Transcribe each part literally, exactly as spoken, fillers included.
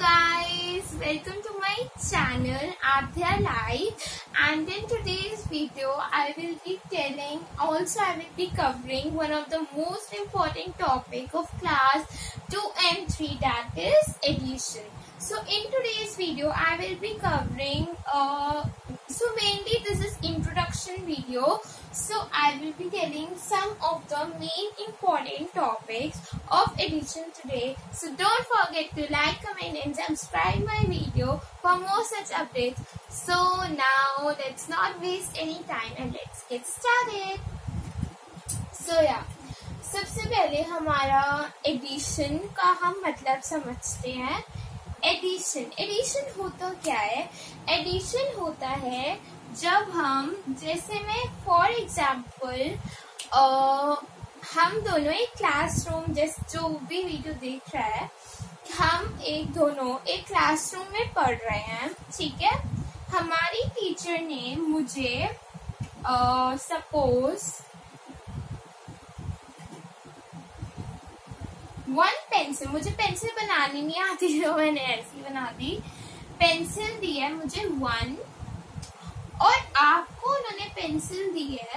guys, welcome to my channel Adhya Life, and in today's video I will be telling, also I will be covering one of the most important topic of class two and three, that is addition. So in today's video I will be covering uh, so mainly this is introduction video. So I will be telling some of the main important topics of addition today. So don't forget to like, comment and subscribe my video for more such updates. So now let's not waste any time and let's get started. So yeah, सबसे पहले हमारा addition का हम मतलब समझते हैं. Addition addition होता क्या है? एडिशन होता है जब हम, जैसे मैं फॉर एग्जाम्पल हम दोनों एक क्लासरूम, जैसे जो भी वीडियो देख रहा है, हम एक दोनों एक क्लासरूम में पढ़ रहे हैं, ठीक है. हमारी टीचर ने मुझे सपोज वन पेंसिल, मुझे पेंसिल बनानी नहीं आती तो मैंने ऐसी बना दी. पेंसिल दी है मुझे वन, और आपको उन्होंने पेंसिल दी है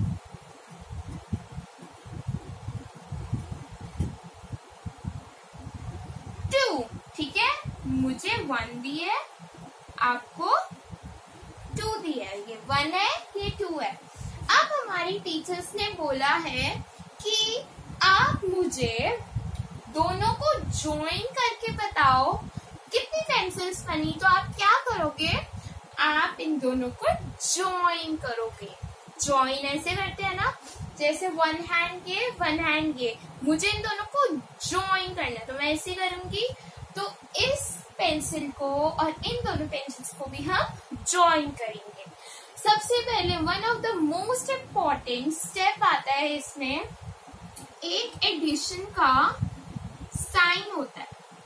टू, ठीक है. मुझे वन दी है, आपको टू दी है. ये वन है, ये टू है. अब हमारी टीचर्स ने बोला है कि आप मुझे दोनों को ज्वाइन करके बताओ कितनी पेंसिल्स बनी. तो आप क्या करोगे? आप इन दोनों को ज्वाइन करोगे. ज्वाइन ऐसे करते हैं ना, जैसे वन हैंड ये वन हैंड ये, मुझे इन दोनों को ज्वाइन करना है तो मैं ऐसे करूंगी. तो इस पेंसिल को और इन दोनों पेंसिल्स को भी हम ज्वाइन करेंगे. सबसे पहले one of the most important step आता है इसमें, एक एडिशन का साइन होता है.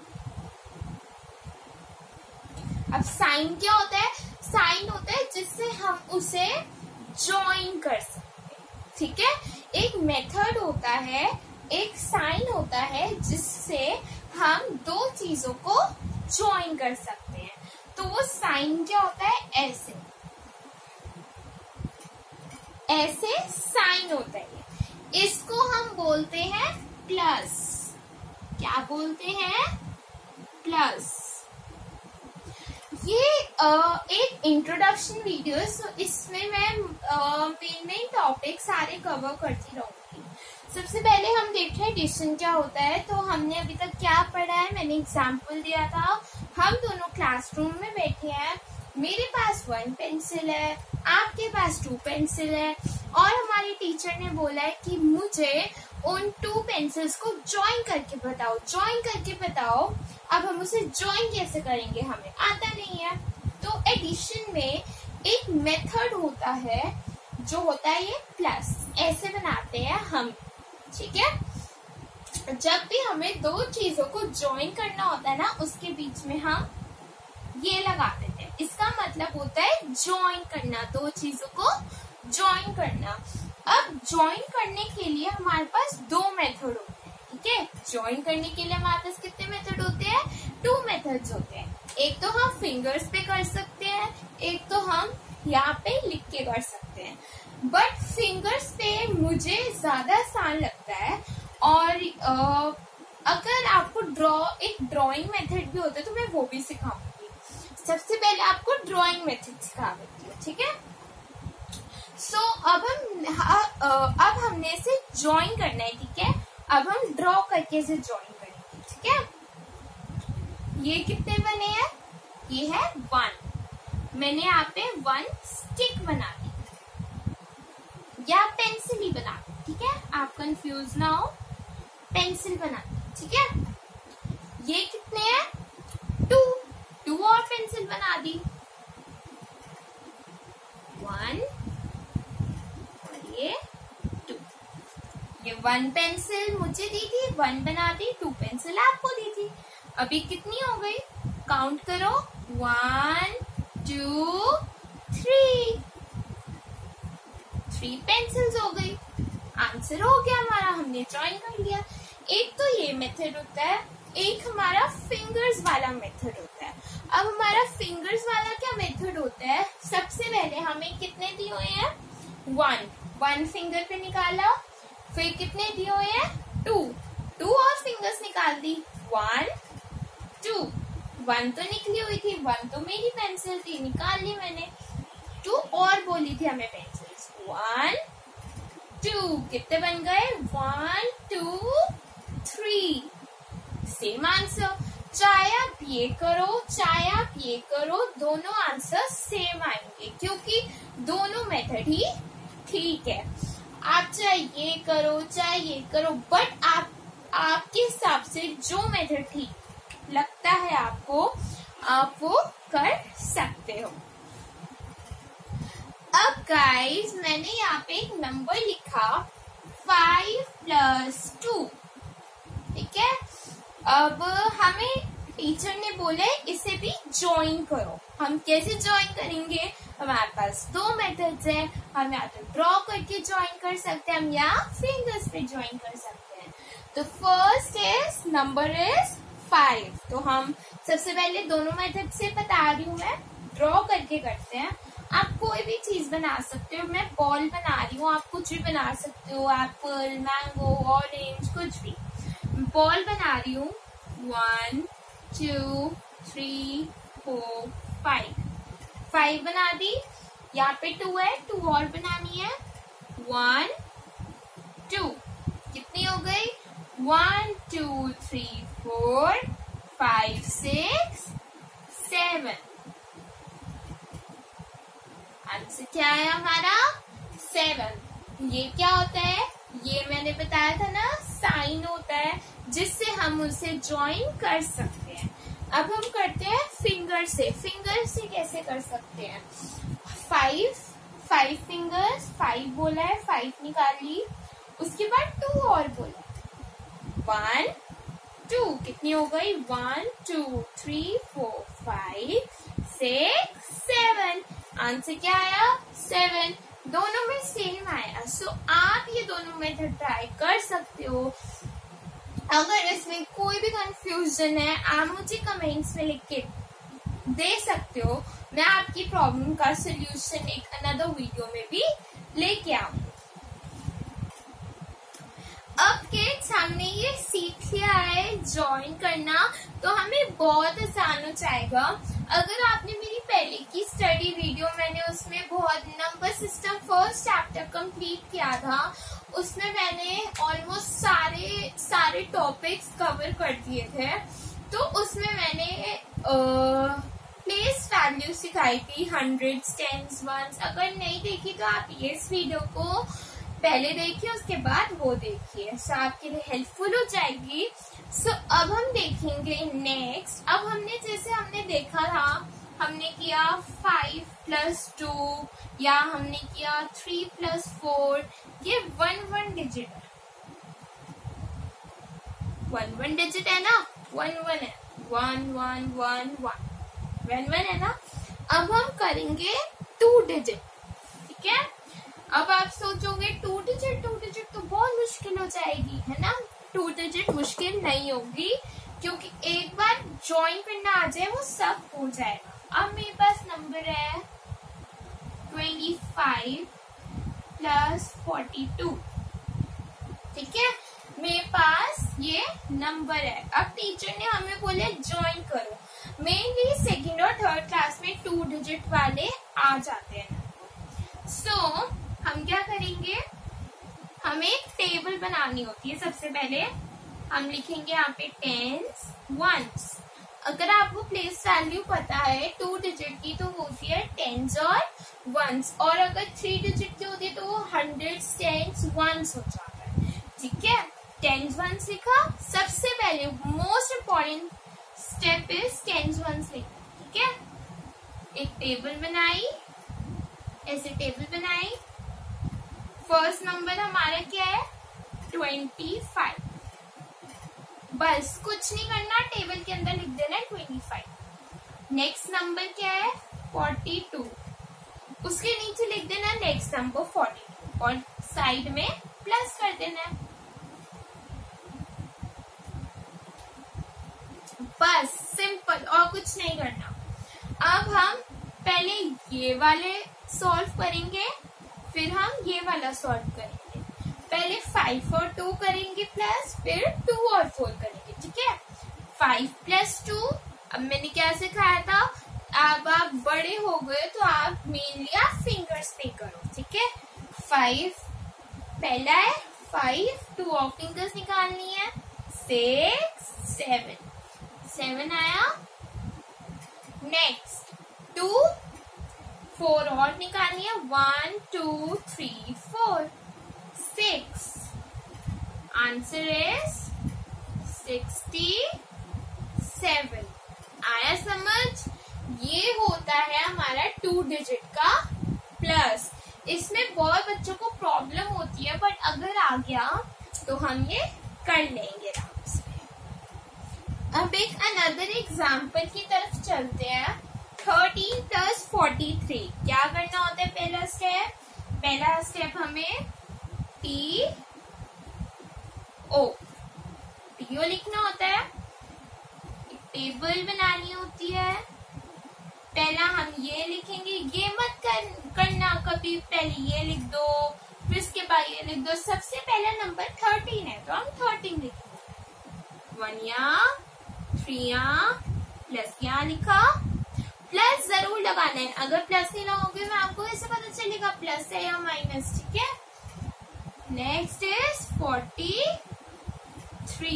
अब साइन क्या होता है? साइन होता है जिससे हम उसे ज्वाइन कर सकते हैं, ठीक है. एक मेथड होता है, एक साइन होता है जिससे हम दो चीजों को ज्वाइन कर सकते हैं. तो वो साइन क्या होता है? ऐसे ऐसे साइन होता है. इसको हम बोलते हैं प्लस. क्या बोलते हैं? प्लस. ये आ, एक इंट्रोडक्शन वीडियो है, सो इसमें मैं मेन मेन टॉपिक सारे कवर करती रहूंगी. सबसे पहले हम देख रहे हैं एडिशन क्या होता है. तो हमने अभी तक क्या पढ़ा है, मैंने एग्जाम्पल दिया था. हम दोनों क्लासरूम में बैठे हैं, मेरे पास वन पेंसिल है, आपके पास टू पेंसिल है, और हमारी टीचर ने बोला है कि मुझे उन टू पेंसिल्स को ज्वाइन करके बताओ. ज्वाइन करके बताओ. अब हम उसे ज्वाइन कैसे करेंगे? हमें आता नहीं है. तो एडिशन में एक मेथड होता है जो होता है ये प्लस. ऐसे बनाते हैं हम, ठीक है. जब भी हमें दो चीजों को ज्वाइन करना होता है ना, उसके बीच में हम ये लगा देते हैं. इसका मतलब होता है ज्वाइन करना, दो चीजों को ज्वाइन करना. अब ज्वाइन करने के लिए हमारे पास दो मेथड होते हैं, ठीक है. ज्वाइन करने के लिए हमारे पास कितने मेथड होते हैं? टू मेथड्स होते हैं. एक तो हम फिंगर्स पे कर सकते हैं, एक तो हम यहाँ पे लिख के कर सकते हैं. बट फिंगर्स पे मुझे ज्यादा आसान लगता है. और आ, अगर आपको ड्रॉ एक ड्रॉइंग मेथड भी होता है तो मैं वो भी सिखाऊंगी. सबसे पहले आपको ड्रॉइंग मेथड सिखा देती हूँ, ठीक है. सो so, अब हम अब हमने इसे ज्वाइन करना है, ठीक है. अब हम ड्रॉ करके इसे ज्वाइन करेंगे, ठीक है. ये कितने बने हैं? ये है वन. मैंने यहाँ पे वन स्टिक बना दी, या पेंसिल ही बना दी, ठीक है. आप कंफ्यूज ना हो, पेंसिल बना दी, ठीक है. ये कितने हैं? टू. टू और पेंसिल बना दी. वन, ये टू. ये वन पेंसिल मुझे दी थी, वन बना दी, टू पेंसिल आपको दी थी. अभी कितनी हो गई? काउंट करो. One, two, three. Three pencils हो गई. आंसर हो गया हमारा, हमने ज्वाइन कर लिया. एक तो ये मेथड होता है, एक हमारा फिंगर्स वाला मेथड होता है। अब हमारा फिंगर्स वाला क्या मेथड होता है, सबसे पहले हमें कितने दिए हुए हैं, वन वन फिंगर पे निकाला, फिर कितने दिए हुए हैं, टू टू और फिंगर्स निकाल दी, वन टू, वन तो निकली हुई थी, वन तो मेरी पेंसिल थी, निकाल ली मैंने, टू और बोली थी हमें पेंसिल्स, वन टू, कितने बन गए, one two three, same answer. चाहे आप ये करो चाहे आप ये करो, दोनों आंसर सेम आएंगे क्योंकि दोनों मेथड ही ठीक है। आप चाहे ये करो चाहे ये करो, बट आप आपके हिसाब से जो मेथड ठीक लगता है आपको, आप वो कर सकते हो। अब गाइस मैंने यहाँ पे एक नंबर लिखा फाइव प्लस टू, ठीक है। अब हमें टीचर ने बोले इसे भी ज्वाइन करो। हम कैसे ज्वाइन करेंगे, हमारे पास दो मेथड्स है, हम या तो ड्रॉ करके ज्वाइन कर सकते हैं, हम या फिंगर्स पे ज्वाइन कर सकते हैं। तो first is number is five, तो हम सबसे पहले दोनों मेथड से बता रही हूँ मैं, ड्रॉ करके करते हैं। आप कोई भी चीज बना सकते हो, मैं बॉल बना रही हूँ, आप कुछ भी बना सकते हो, एप्पल, मैंगो, ऑरेंज, कुछ भी। बॉल बना रही हूँ, one two three four five, five बना दी, यहाँ पे टू है, टू और बनानी है, वन टू, कितनी हो गई, one two three four five six seven, answer क्या है हमारा, सेवन। ये क्या होता है, ये मैंने बताया था ना, साइन होता है जिससे हम उसे ज्वाइन कर सकते हैं। अब हम करते हैं फिंगर से। फिंगर से कैसे कर सकते हैं, फाइव फाइव फिंगर्स, फाइव बोला है, फाइव निकाल ली, उसके बाद टू और बोला, वन टू, कितनी हो गई, one two three four five six seven, answer क्या आया, सेवन। दोनों में सेम आया। सो so, आप ये दोनों मेथड ट्राई कर सकते हो। अगर इसमें कोई भी कंफ्यूजन है आप मुझे कमेंट्स में लिख के दे सकते हो, मैं आपकी प्रॉब्लम का सोल्यूशन एक अनदर वीडियो में भी लेके आऊंगी। अब किड्स हमने ये सीख लिया है ज्वाइन करना, तो हमें बहुत आसान हो जाएगा। अगर आपने मेरी पहले की स्टडी वीडियो, मैंने उसमें बहुत number system first chapter complete किया था, उसमें मैंने ऑलमोस्ट सारे सारे टॉपिक्स कवर कर दिए थे। तो उसमें मैंने प्लेस वैल्यू सिखाई थी, हंड्रेड्स, टेंस, वंस। अगर नहीं देखी तो आप ये इस वीडियो को पहले देखिए, उसके बाद वो देखिए, सो आपके लिए हेल्पफुल हो जाएगी। सो so, अब हम देखेंगे नेक्स्ट। अब हमने जैसे हमने देखा था, हमने किया फाइव प्लस टू, या हमने किया थ्री प्लस फोर, ये वन वन डिजिट है, वन वन डिजिट है ना, वन वन है, one one one one one one है ना। अब हम करेंगे टू डिजिट, ठीक है। अब आप सोचोगे टू डिजिट टू डिजिट तो बहुत मुश्किल हो जाएगी, है ना। टू डिजिट मुश्किल नहीं होगी क्योंकि एक बार ज्वाइन करना आ जाए वो सब हो जाएगा। अब मेरे पास नंबर है twenty five plus forty two, ठीक है, मेरे पास ये नंबर है। अब टीचर ने हमें बोले ज्वाइन करो। मेनली सेकेंड और थर्ड क्लास में टू डिजिट वाले आ जाते हैं। सो so, हम क्या करेंगे, हमें एक टेबल बनानी होती है। सबसे पहले हम लिखेंगे यहाँ पे टेंस, वंस। अगर आपको प्लेस वैल्यू पता है टू डिजिट की तो वो होती है टेंस और वंस, और अगर थ्री डिजिट की होती है तो वो हंड्रेड्स, टेंस, वंस हो जाता है, ठीक है। टेंस वंस लिखा, सबसे पहले most important step is tens ones लिखना, ठीक है। एक टेबल बनाई, ऐसे टेबल बनाई। फर्स्ट नंबर हमारा क्या है, ट्वेंटी फाइव। बस कुछ नहीं करना, टेबल के अंदर लिख देना है ट्वेंटी फाइव। नेक्स्ट नंबर क्या है, फोर्टी टू। उसके नीचे लिख देना है नेक्स्ट नंबर फोर्टी टू और साइड में प्लस कर देना है। सिंपल, और कुछ नहीं करना। अब हम पहले ये वाले सॉल्व करेंगे, फिर हम ये वाला सॉल्व करेंगे। पहले फाइव और टू करेंगे प्लस, फिर टू और फोर करेंगे, ठीक है। फाइव प्लस टू, अब मैंने क्या सिखाया था, अब आप बड़े हो गए तो आप मेनली आप फिंगर्स पे करो, ठीक है। फाइव पहला है, फाइव, टू और फिंगर्स निकालनी है, सिक्स, सेवन, सेवन आया। नेक्स्ट टू, फोर और निकालनी है, one, two, three, four, six. Answer is sixty seven. आया समझ? ये होता है हमारा टू डिजिट का प्लस। इसमें बहुत बच्चों को प्रॉब्लम होती है, बट अगर आ गया तो हम ये कर लेंगे आराम से। अब एक अनदर एग्जाम्पल की तरफ चलते हैं। थर्टीन प्लस फोर्टी थ्री, क्या करना होता है? पहला स्टेप पहला स्टेप हमें टी ओ टी ओ लिखना होता है, टेबल बनानी होती है। पहला हम ये लिखेंगे, ये मत कर, करना कभी पहले ये लिख दो फिर इसके बाद ये लिख दो। सबसे पहला नंबर थर्टीन है तो हम थर्टीन लिखेंगे। वन यहाँ, थ्री यहाँ, प्लस यहाँ लिखा। प्लस जरूर लगाना है, अगर प्लस नहीं लगाओगे मैं आपको कैसे पता चलेगा प्लस है या माइनस, ठीक है। Next is forty three.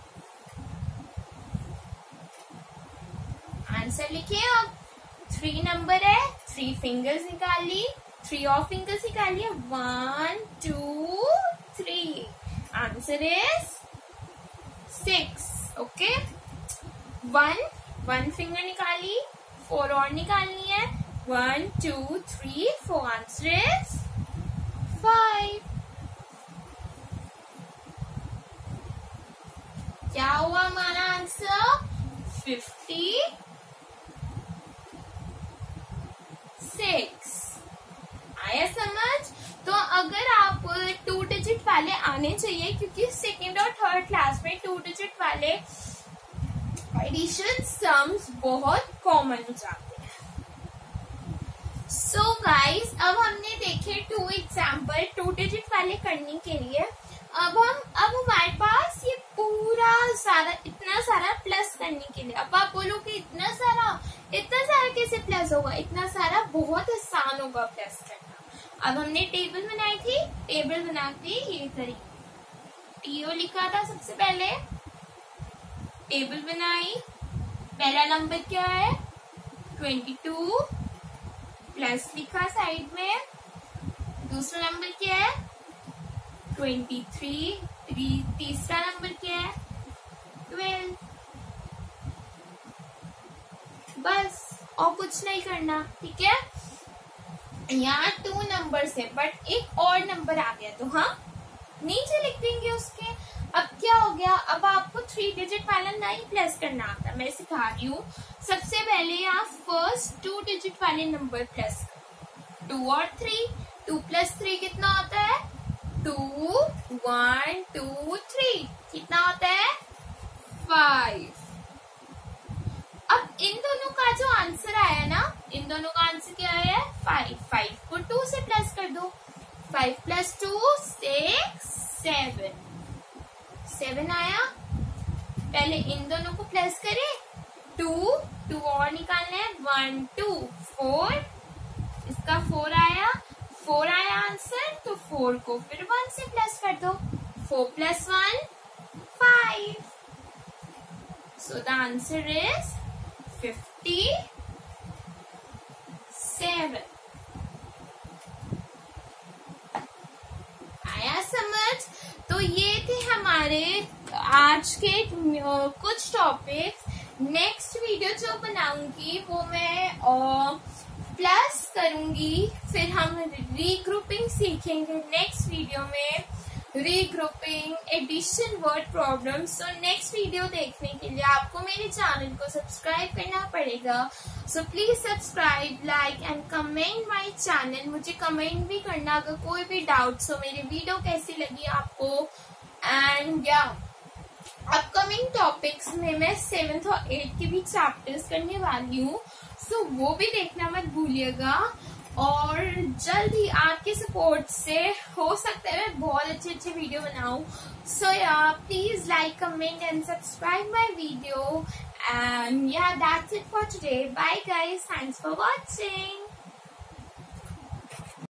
Answer लिखिए। अब थ्री नंबर है, थ्री फिंगर्स निकाल ली, थ्री और फिंगर्स निकाल लिया, one, two, three. Answer is six. Okay, one, one finger निकाली, फोर और निकालनी है, one, two, three, four. Answer is five. क्या हुआ हमारा आंसर? Fifty six. आया समझ? तो अगर आप टू डिजिट वाले आने चाहिए, क्योंकि सेकेंड और थर्ड क्लास में टू डिजिट वाले एडिशन सम्स बहुत कॉमन हो जाते हैं। सो गाइस, अब हमने देखे टू एग्जाम्पल टू डिजिट वाले करने के लिए। अब हम अब हमारे पास ये पूरा सारा इतना सारा प्लस करने के लिए। अब आप बोलो कि इतना सारा इतना सारा कैसे प्लस होगा? इतना सारा बहुत आसान होगा प्लस करना। अब हमने टेबल बनाई थी, टेबल बनाते ये तरीके टीओ लिखा था। सबसे पहले टेबल बनाई, पहला नंबर क्या है? ट्वेंटी टू, प्लस लिखा साइड में। दूसरा नंबर क्या है? Twenty three. तीसरा नंबर क्या है? ट्वेल्व। बस, और कुछ नहीं करना, ठीक है। यहाँ टू नंबर है, बट एक और नंबर आ गया तो हम नीचे लिख देंगे उसके। अब क्या हो गया? अब आपको थ्री डिजिट वाला नहीं प्लस करना आता, मैं सिखा रही हूँ। सबसे पहले आप फर्स्ट टू डिजिट वाले नंबर प्लस करो, टू और थ्री। टू प्लस थ्री कितना होता है? Two, one, two, three. कितना होता है? फाइव। अब इन दोनों का जो आंसर आया ना, इन दोनों का आंसर क्या है? फाइव। फाइव को टू से प्लस कर दो, five plus two six, seven. Seven आया। पहले इन दोनों को प्लस करें, टू, टू और निकालना है, वन, टू, फोर। इसका फोर आया, फोर आया आंसर, तो फोर को फिर वन से प्लस कर दो। Four plus one, five. So the answer is fifty seven. आया समझ? तो ये थे हमारे आज के कुछ टॉपिक्स। नेक्स्ट वीडियो जो बनाऊंगी वो मैं प्लस करूंगी, फिर हम रीग्रुपिंग सीखेंगे नेक्स्ट वीडियो में। Regrouping, addition, word problems. तो नेक्स्ट वीडियो देखने के लिए आपको मेरे चैनल को सब्सक्राइब करना पड़ेगा। So please subscribe, like and comment my channel. मुझे कमेंट भी करना अगर कोई भी डाउट्स हो, मेरी वीडियो कैसी लगी आपको। एंड या अपकमिंग टॉपिक्स में मैं सेवेंथ और एट्थ के भी चैप्टर्स करने वाली हूँ, सो वो भी देखना मत भूलिएगा। और जल्द ही आपके सपोर्ट से हो सकता है मैं बहुत अच्छे अच्छे वीडियो बनाऊं। So yeah please like, comment and subscribe my video, and yeah that's it for today. Bye guys, thanks for watching.